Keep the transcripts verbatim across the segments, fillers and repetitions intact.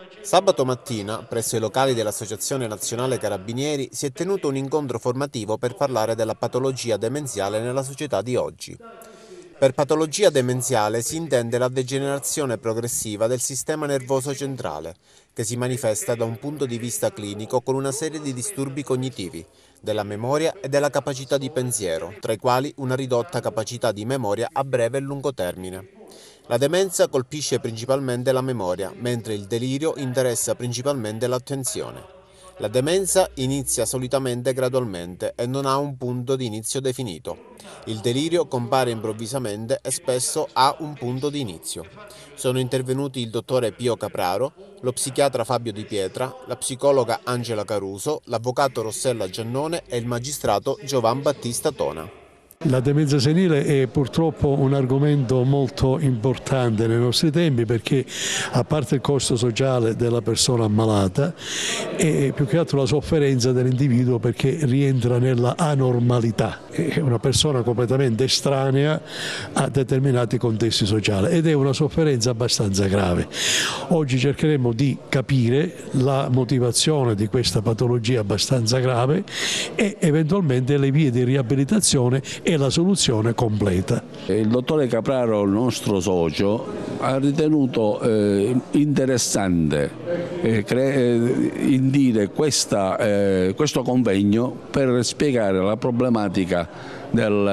Sabato mattina, presso i locali dell'Associazione Nazionale Carabinieri, si è tenuto un incontro formativo per parlare della patologia demenziale nella società di oggi. Per patologia demenziale si intende la degenerazione progressiva del sistema nervoso centrale, che si manifesta da un punto di vista clinico con una serie di disturbi cognitivi, della memoria e della capacità di pensiero, tra i quali una ridotta capacità di memoria a breve e lungo termine. La demenza colpisce principalmente la memoria, mentre il delirio interessa principalmente l'attenzione. La demenza inizia solitamente gradualmente e non ha un punto di inizio definito. Il delirio compare improvvisamente e spesso ha un punto di inizio. Sono intervenuti il dottore Pio Capraro, lo psichiatra Fabio Di Pietra, la psicologa Angela Caruso, l'avvocato Rossella Giannone e il magistrato Giovan Battista Tona. La demenza senile è purtroppo un argomento molto importante nei nostri tempi perché, a parte il costo sociale della persona ammalata, è più che altro la sofferenza dell'individuo perché rientra nella anormalità. È una persona completamente estranea a determinati contesti sociali ed è una sofferenza abbastanza grave. Oggi cercheremo di capire la motivazione di questa patologia abbastanza grave e eventualmente le vie di riabilitazione e la soluzione completa. Il dottore Capraro, il nostro socio, ha ritenuto eh, interessante eh, cre- indire questa, eh, questo convegno per spiegare la problematica del,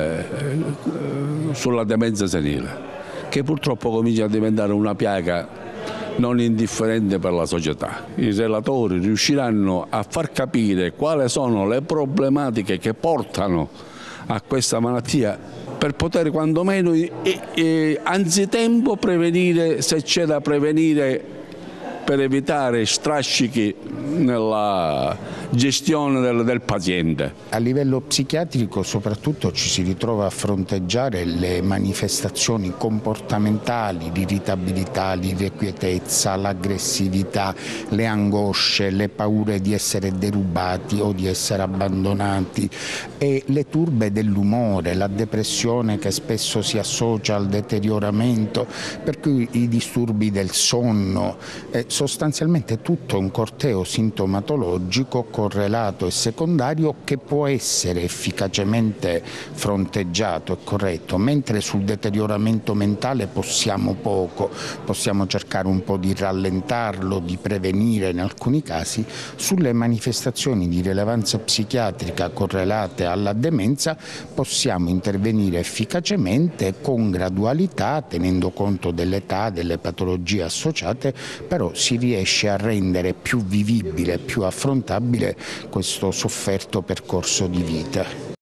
eh, sulla demenza senile, che purtroppo comincia a diventare una piaga non indifferente per la società. I relatori riusciranno a far capire quali sono le problematiche che portano a questa malattia per poter quantomeno eh, eh, anzitempo prevenire, se c'è da prevenire, per evitare strascichi nella gestione del, del paziente. A livello psichiatrico soprattutto ci si ritrova a fronteggiare le manifestazioni comportamentali, l'irritabilità, l'irrequietezza, l'aggressività, le angosce, le paure di essere derubati o di essere abbandonati e le turbe dell'umore, la depressione che spesso si associa al deterioramento, per cui i disturbi del sonno, eh, sostanzialmente tutto un corteo sintomatologico correlato e secondario che può essere efficacemente fronteggiato e corretto, mentre sul deterioramento mentale possiamo poco, possiamo cercare un po' di rallentarlo, di prevenire in alcuni casi. Sulle manifestazioni di rilevanza psichiatrica correlate alla demenza possiamo intervenire efficacemente con gradualità, tenendo conto dell'età, delle patologie associate, però si riesce a rendere più vivibile, più affrontabile questo sofferto percorso di vita.